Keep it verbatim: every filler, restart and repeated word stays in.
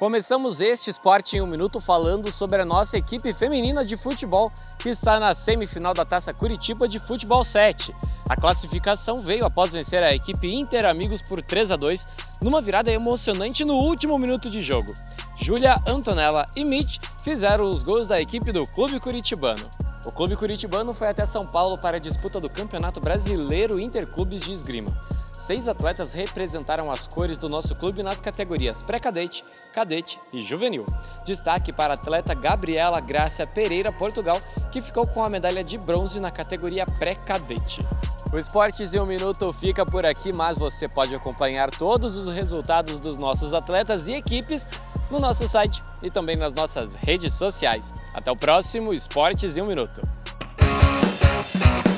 Começamos este Esporte em um Minuto falando sobre a nossa equipe feminina de futebol, que está na semifinal da Taça Curitiba de Futebol sete. A classificação veio após vencer a equipe Inter Amigos por três a dois, numa virada emocionante no último minuto de jogo. Júlia, Antonella e Mitch fizeram os gols da equipe do Clube Curitibano. O Clube Curitibano foi até São Paulo para a disputa do Campeonato Brasileiro Interclubes de Esgrima. Seis atletas representaram as cores do nosso clube nas categorias pré-cadete, cadete e juvenil. Destaque para a atleta Gabriela Grácia Pereira, Portugal, que ficou com a medalha de bronze na categoria pré-cadete. O Esportes em um Minuto fica por aqui, mas você pode acompanhar todos os resultados dos nossos atletas e equipes no nosso site e também nas nossas redes sociais. Até o próximo Esportes em um Minuto.